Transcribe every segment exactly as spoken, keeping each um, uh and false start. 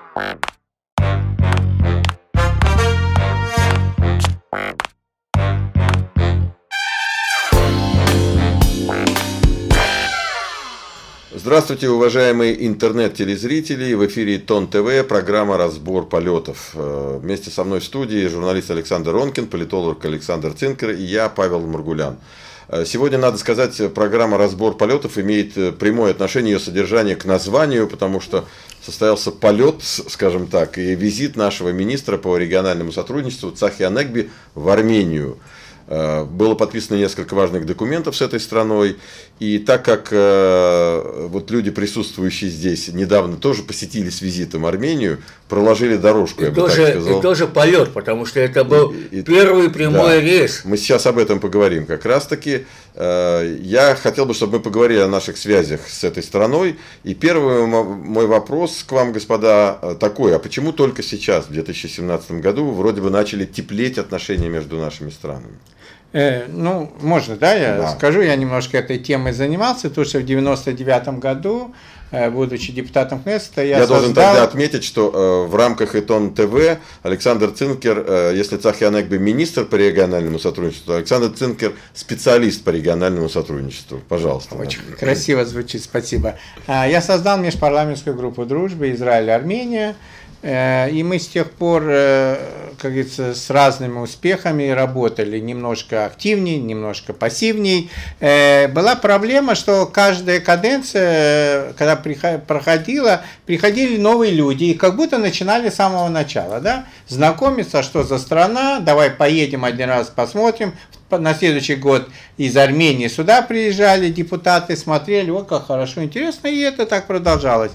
Здравствуйте, уважаемые интернет-телезрители! В эфире ТОН ТВ, программа «Разбор полетов». Вместе со мной в студии журналист Александр Ронкин, политолог Александр Цинкер и я, Павел Маргулян. Сегодня, надо сказать, программа «Разбор полетов» имеет прямое отношение, ее содержание, к названию, потому что состоялся полет, скажем так, и визит нашего министра по региональному сотрудничеству Цахи Анекби в Армению. Было подписано несколько важных документов с этой страной, и так как э, вот люди, присутствующие здесь, недавно тоже посетили с визитом Армению, проложили дорожку, и я бы тоже, так сказал. И тоже полет, потому что это был и, и, первый прямой да, рейс. Мы сейчас об этом поговорим как раз-таки. Э, я хотел бы, чтобы мы поговорили о наших связях с этой страной. И первый мой вопрос к вам, господа, такой: а почему только сейчас, в две тысячи семнадцатом году, вроде бы начали теплеть отношения между нашими странами? Э, ну, можно, да, я да. скажу, я немножко этой темой занимался, потому что в девяносто девятом году, э, будучи депутатом Кнессета, я, я создал... должен тогда отметить, что э, в рамках ТОН ТВ Александр Цинкер, э, если Цахи Анекби министр по региональному сотрудничеству, Александр Цинкер специалист по региональному сотрудничеству. Пожалуйста. Очень да. красиво звучит, спасибо. Я создал межпарламентскую группу дружбы Израиль-Армения. И мы с тех пор, как говорится, с разными успехами работали, немножко активнее, немножко пассивней. Была проблема, что каждая каденция, когда проходила, приходили новые люди и как будто начинали с самого начала, да? Знакомиться, что за страна, давай поедем один раз посмотрим. На следующий год из Армении сюда приезжали депутаты, смотрели, о, как хорошо, интересно, и это так продолжалось.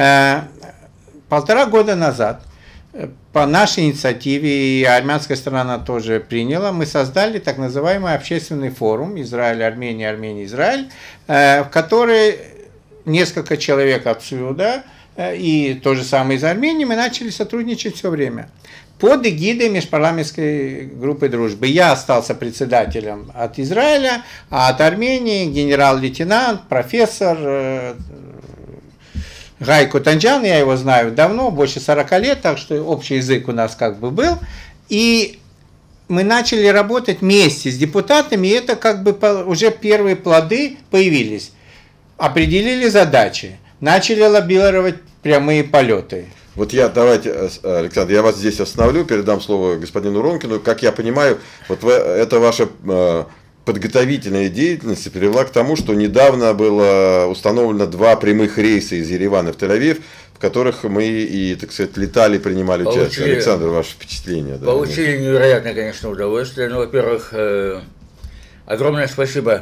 Полтора года назад по нашей инициативе, и армянская сторона тоже приняла, мы создали так называемый общественный форум Израиль, Армения, Армения, Израиль, в который несколько человек отсюда и то же самое из Армении, мы начали сотрудничать все время. Под эгидой межпарламентской группы дружбы. Я остался председателем от Израиля, а от Армении генерал-лейтенант, профессор Гай Кутанджан, я его знаю давно, больше сорока лет, так что общий язык у нас как бы был. И мы начали работать вместе с депутатами, и это как бы уже первые плоды появились. Определили задачи, начали лоббировать прямые полеты. Вот я, давайте, Александр, я вас здесь остановлю, передам слово господину Ронкину. Как я понимаю, вот это ваша подготовительная деятельность привела к тому, что недавно было установлено два прямых рейса из Еревана в Тель-Авив, в которых мы и, так сказать, летали, принимали получили, участие. Александр, ваше впечатление? Да, получили невероятное, конечно, удовольствие. Ну, во-первых, э, огромное спасибо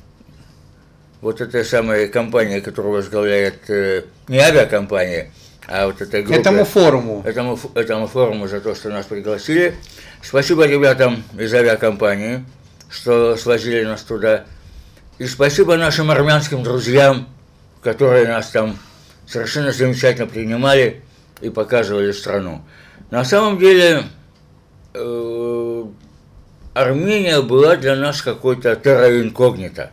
вот этой самой компании, которую возглавляет, э, не авиакомпания, а вот эта группа. Этому форуму. Этому, этому форуму за то, что нас пригласили. Спасибо ребятам из авиакомпании, что свозили нас туда. И спасибо нашим армянским друзьям, которые нас там совершенно замечательно принимали и показывали страну. На самом деле, э, Армения была для нас какой-то терра инкогнито.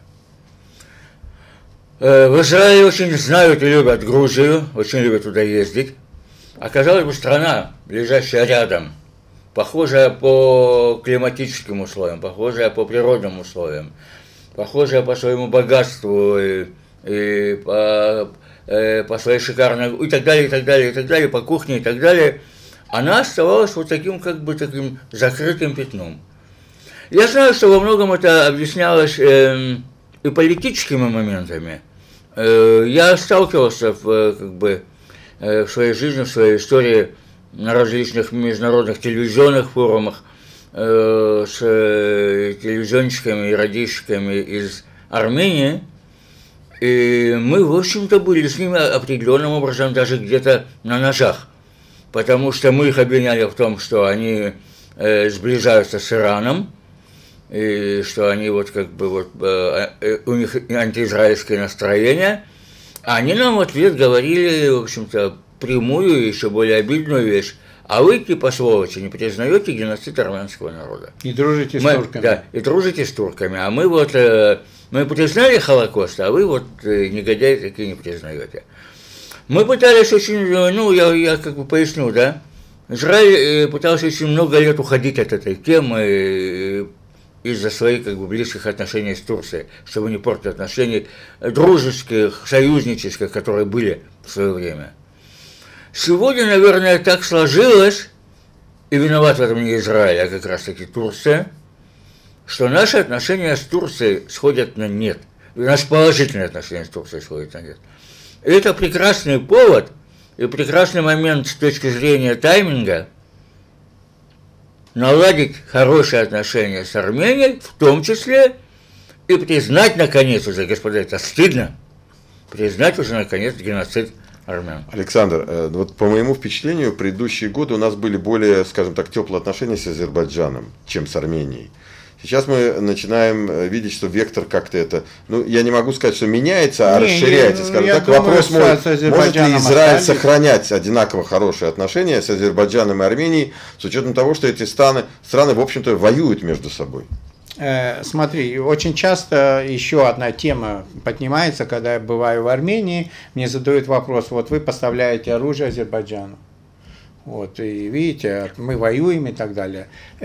Э, в Израиле очень знают и любят Грузию, очень любят туда ездить. Оказалось бы, страна, лежащая рядом, похожая по климатическим условиям, похожая по природным условиям, похожая по своему богатству и, и по, э, по своей шикарной, и так далее, и так далее, и так далее, по кухне и так далее, она оставалась вот таким, как бы, таким закрытым пятном. Я знаю, что во многом это объяснялось э, и политическими моментами. Э, я сталкивался в, как бы, э, в своей жизни, в своей истории на различных международных телевизионных форумах э, с э, телевизионщиками и радищиками из Армении, и мы, в общем-то, были с ними определенным образом даже где-то на ножах, потому что мы их обвиняли в том, что они э, сближаются с Ираном, и что они вот как бы вот, э, у них антиизраильское настроение, а они нам в ответ говорили, в общем-то, прямую и еще более обидную вещь: а вы, типа, сволочи, не признаете геноцид армянского народа. И дружите с мы, турками. Да, и дружите с турками. А мы вот, э, мы признали Холокост, а вы вот, э, негодяи, такие, не признаете. Мы пытались очень, ну, я, я как бы поясню, да, Израиль пытался очень много лет уходить от этой темы из-за своих как бы близких отношений с Турцией, чтобы не портить отношений дружеских, союзнических, которые были в свое время. Сегодня, наверное, так сложилось, и виноват в этом не Израиль, а как раз-таки Турция, что наши отношения с Турцией сходят на нет. Наши положительные отношения с Турцией сходят на нет. И это прекрасный повод и прекрасный момент с точки зрения тайминга наладить хорошие отношения с Арменией, в том числе и признать, наконец, уже, господа, это стыдно, признать уже, наконец, геноцид армян. Александр, вот по моему впечатлению, предыдущие годы у нас были более, скажем так, теплые отношения с Азербайджаном, чем с Арменией. Сейчас мы начинаем видеть, что вектор как-то это, ну, я не могу сказать, что меняется, а не, расширяется. Не, скажем так, думаю, вопрос мой, может ли Израиль остались? сохранять одинаково хорошие отношения с Азербайджаном и Арменией, с учетом того, что эти страны, страны в общем-то, воюют между собой? Э, смотри, очень часто еще одна тема поднимается, когда я бываю в Армении, мне задают вопрос, вот вы поставляете оружие Азербайджану. Вот, и видите, мы воюем и так далее.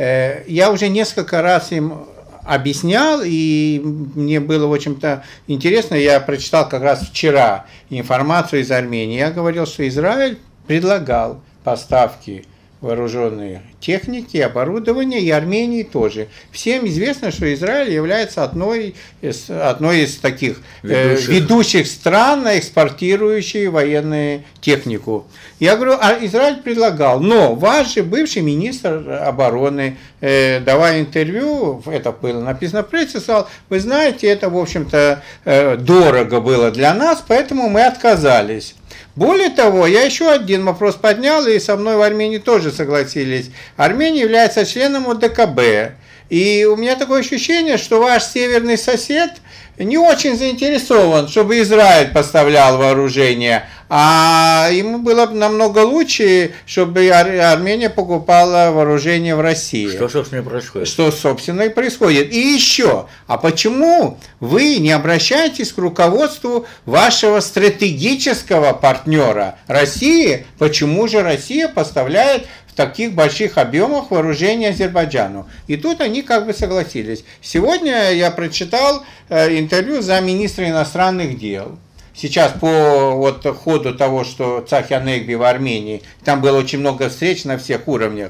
Я уже несколько раз им объяснял, и мне было, в общем-то, интересно, я прочитал как раз вчера информацию из Армении. Я говорил, что Израиль предлагал поставки вооруженной техники, оборудования, и Армении тоже. Всем известно, что Израиль является одной из, одной из таких ведущих. Э, ведущих стран, экспортирующих военную технику. Я говорю, а Израиль предлагал, но ваш же бывший министр обороны, э, давая интервью, это было написано в прессе, сказал, вы знаете, это, в общем-то, э, дорого было для нас, поэтому мы отказались. Более того, я еще один вопрос поднял, и со мной в Армении тоже согласились. Армения является членом о дэ ка бэ. И у меня такое ощущение, что ваш северный сосед не очень заинтересован, чтобы Израиль поставлял вооружение, а ему было бы намного лучше, чтобы Армения покупала вооружение в России. Что, собственно, и происходит. Что, собственно, и происходит. И еще, а почему вы не обращаетесь к руководству вашего стратегического партнера России? Почему же Россия поставляет в таких больших объемах вооружения Азербайджану? И тут они как бы согласились. Сегодня я прочитал интервью замминистра иностранных дел. Сейчас по вот ходу того, что Цахи Анегби в Армении, там было очень много встреч на всех уровнях.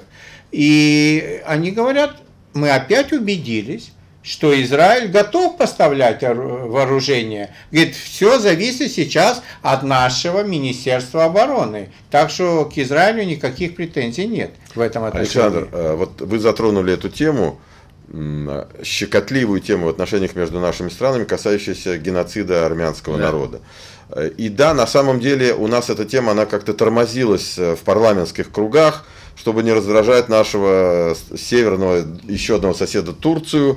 И они говорят, мы опять убедились, что Израиль готов поставлять вооружение. Говорит, все зависит сейчас от нашего Министерства обороны. Так что к Израилю никаких претензий нет в этом отношении. Александр, вот вы затронули эту тему, щекотливую тему в отношениях между нашими странами, касающуюся геноцида армянского да. народа. И да, на самом деле у нас эта тема, она как-то тормозилась в парламентских кругах, чтобы не раздражать нашего северного, еще одного соседа Турцию.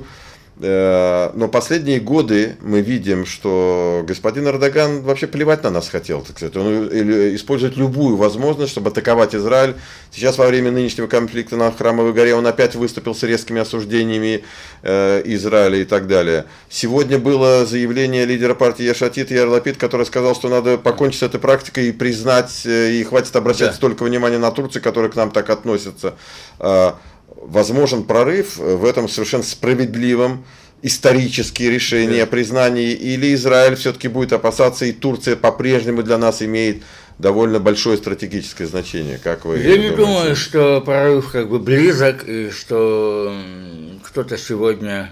Но последние годы мы видим, что господин Эрдоган вообще плевать на нас хотел, так сказать. Он использует любую возможность, чтобы атаковать Израиль. Сейчас во время нынешнего конфликта на Храмовой горе он опять выступил с резкими осуждениями Израиля и так далее. Сегодня было заявление лидера партии Еш Атид Яир Лапид, который сказал, что надо покончить с этой практикой и признать, и хватит обращать да. столько внимания на Турцию, которая к нам так относится. Возможен прорыв в этом совершенно справедливом исторические решения о признании, или Израиль все-таки будет опасаться, и Турция по-прежнему для нас имеет довольно большое стратегическое значение, как вы Я думаете? Не думаю, что прорыв как бы близок, и что кто-то сегодня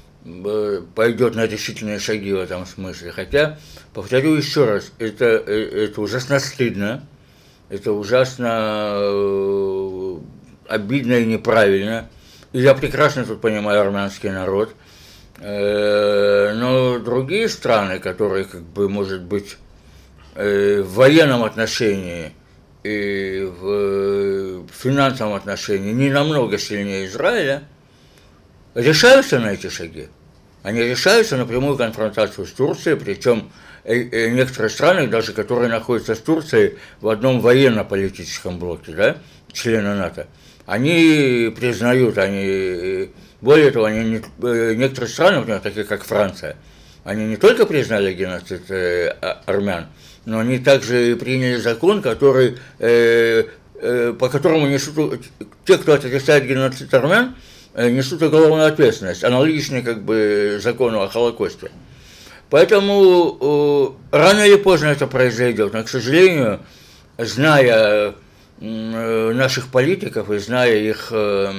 пойдет на решительные шаги в этом смысле. Хотя, повторю еще раз, это, это ужасно стыдно, это ужасно обидно и неправильно. И я прекрасно тут понимаю армянский народ. Но другие страны, которые, как бы, может быть, в военном отношении и в финансовом отношении не намного сильнее Израиля, решаются на эти шаги. Они решаются на прямую конфронтацию с Турцией, причем некоторые страны, даже которые находятся с Турцией в одном военно-политическом блоке, да, члены НАТО, они признают, они, более того, они, некоторые страны, например, такие как Франция, они не только признали геноцид армян, но они также приняли закон, который, э, э, по которому несут, те, кто отрицает геноцид армян, э, несут уголовную ответственность, аналогичной как бы закону о Холокосте. Поэтому э, рано или поздно это произойдет, но, к сожалению, зная э, наших политиков и зная их, э,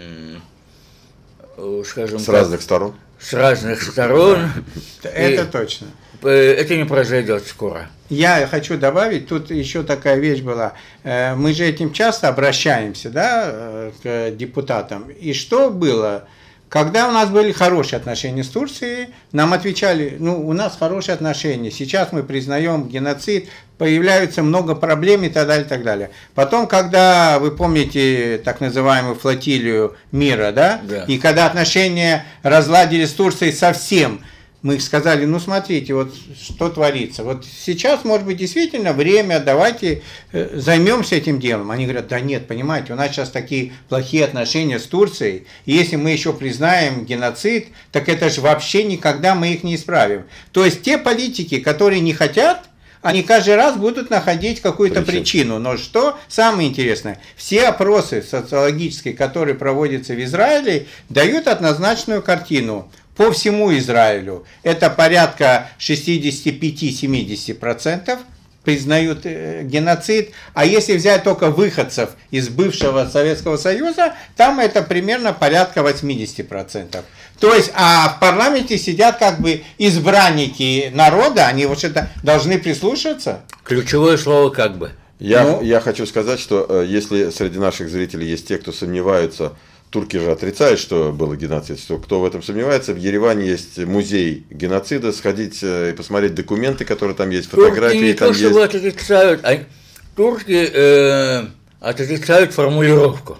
э, скажем с так, разных сторон, с разных сторон, это точно. Это не произойдет скоро. Я хочу добавить, тут еще такая вещь была. Мы же этим часто обращаемся, да, к депутатам. И что было? Когда у нас были хорошие отношения с Турцией, нам отвечали, ну, у нас хорошие отношения, сейчас мы признаем геноцид, появляются много проблем и так далее, и так далее. Потом, когда, вы помните, так называемую флотилию мира, да, да. И когда отношения разладили с Турцией совсем, мы сказали, ну смотрите, вот что творится. Вот сейчас, может быть, действительно время, давайте займемся этим делом. Они говорят, да нет, понимаете, у нас сейчас такие плохие отношения с Турцией, и если мы еще признаем геноцид, так это же вообще никогда мы их не исправим. То есть те политики, которые не хотят, они каждый раз будут находить какую-то причину. Но что самое интересное, все опросы социологические, которые проводятся в Израиле, дают однозначную картину. По всему Израилю это порядка шестьдесят пять - семьдесят процентов признают геноцид, а если взять только выходцев из бывшего Советского Союза, там это примерно порядка восемьдесят процентов. То есть, а в парламенте сидят как бы избранники народа, они вообще-то должны прислушаться. Ключевое слово «как бы». Я, ну, я хочу сказать, что если среди наших зрителей есть те, кто сомневаются, турки же отрицают, что было геноцид, что кто в этом сомневается, в Ереване есть музей геноцида, сходить и посмотреть документы, которые там есть, фотографии. Турки не там то, что есть. отрицают, а турки э, отрицают формулировку.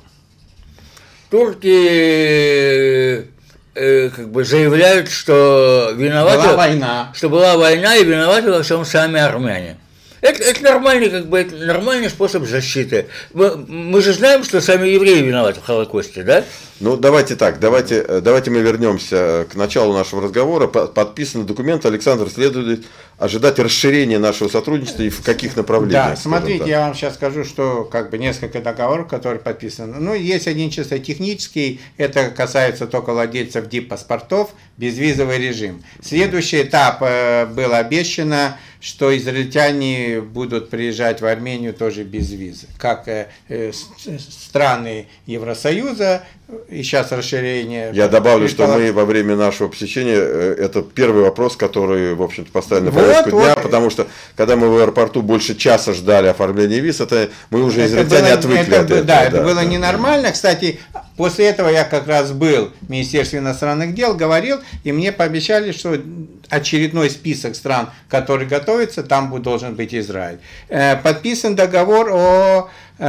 Турки э, как бы заявляют, что виноваты, была война. что была война и виноваты во всем сами армяне. Это, это нормальный, как бы, это нормальный способ защиты. Мы, мы же знаем, что сами евреи виноваты в Холокосте, да? Ну, давайте так, давайте, давайте мы вернемся к началу нашего разговора. Подписанный документ, Александр, следует ожидать расширения нашего сотрудничества и в каких направлениях? Да, смотрите, я вам сейчас скажу, что как бы несколько договоров, которые подписаны. Ну, есть один чисто технический, это касается только владельцев дип-паспортов, безвизовый режим. Следующий этап э, было обещано, что израильтяне будут приезжать в Армению тоже без визы, как э, э, страны Евросоюза, и сейчас расширение. Я добавлю, что мы во время нашего посещения, это первый вопрос, который, в общем-то, поставили на повестку вот, дня, вот. Потому что, когда мы в аэропорту больше часа ждали оформления виз, это мы уже израильтяне отвыкли это, от этого. Да, это да, было да, ненормально. Да. Кстати, после этого я как раз был в Министерстве иностранных дел, говорил, и мне пообещали, что очередной список стран, который готовится, там должен быть Израиль. Подписан договор о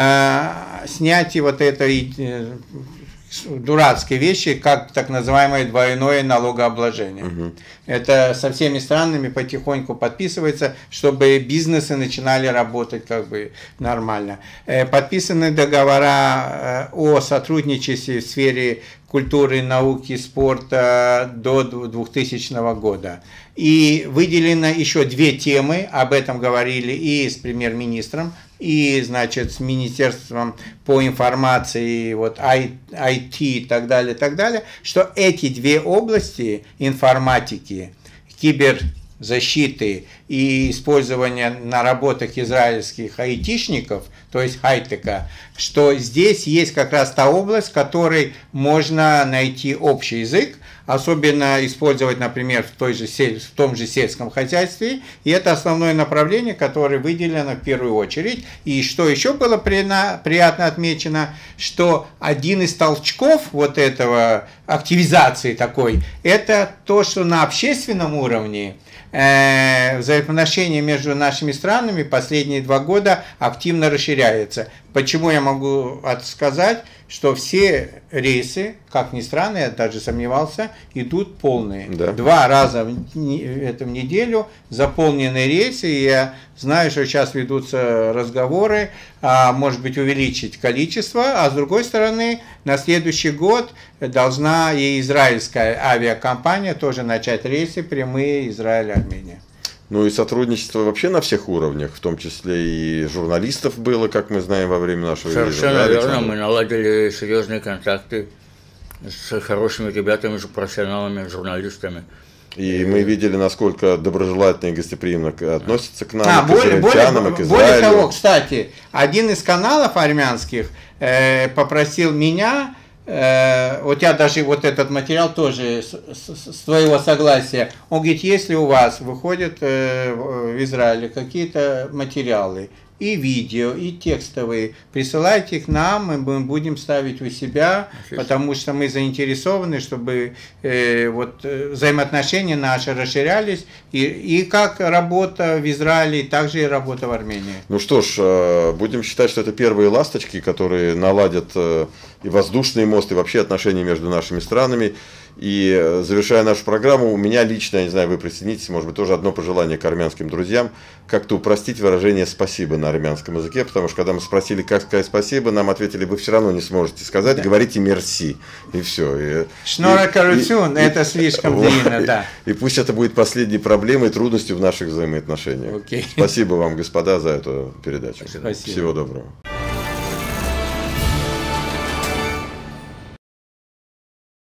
снятии вот этой дурацкие вещи, как так называемое двойное налогообложение. Угу. Это со всеми странами потихоньку подписывается, чтобы бизнесы начинали работать как бы нормально. Подписаны договора о сотрудничестве в сфере культуры, науки, спорта до двухтысячного года. И выделено еще две темы, об этом говорили и с премьер-министром, и, значит, с Министерством по информации, вот, ай ти и так далее, так далее, что эти две области информатики, киберзащиты и использования на работах израильских айтишников, то есть хай-тека, что здесь есть как раз та область, в которой можно найти общий язык, особенно использовать, например, в, той же сель, в том же сельском хозяйстве. И это основное направление, которое выделено в первую очередь. И что еще было приятно отмечено, что один из толчков вот этого активизации такой, это то, что на общественном уровне э, взаимоотношения между нашими странами последние два года активно расширяется. Почему я могу сказать, что все рейсы, как ни странно, я даже сомневался, идут полные. Да. Два раза в, в неделю заполнены рейсы, и я знаю, что сейчас ведутся разговоры, а, может быть, увеличить количество, а с другой стороны, на следующий год должна и израильская авиакомпания тоже начать рейсы прямые Израиль-Армения. Ну и сотрудничество вообще на всех уровнях, в том числе и журналистов было, как мы знаем, во время нашего визита. Совершенно верно, мы наладили серьезные контакты с хорошими ребятами, профессионалами, журналистами. И мы видели, насколько доброжелательно и гостеприимно относятся к нам, а, к более, израильтянам, более, и к Израилю. Более того, кстати, один из каналов армянских э, попросил меня, э, вот я даже вот этот материал тоже с, с, с твоего согласия, он говорит, если у вас выходят э, в Израиле какие-то материалы, и видео, и текстовые, присылайте их нам, мы будем ставить у себя, потому что мы заинтересованы, чтобы э, вот, взаимоотношения наши расширялись, и, и как работа в Израиле, так же и работа в Армении. Ну что ж, будем считать, что это первые ласточки, которые наладят и воздушный мост, и вообще отношения между нашими странами. И завершая нашу программу, у меня лично, я не знаю, вы присоединитесь, может быть, тоже одно пожелание к армянским друзьям, как-то упростить выражение «спасибо» на армянском языке, потому что когда мы спросили, как сказать «спасибо», нам ответили, вы все равно не сможете сказать, да. Говорите «мерси», и все. Шнора карутюн, это слишком длинно, да. И пусть это будет последней проблемой и трудностью в наших взаимоотношениях. Okay. Спасибо вам, господа, за эту передачу. Спасибо. Всего доброго.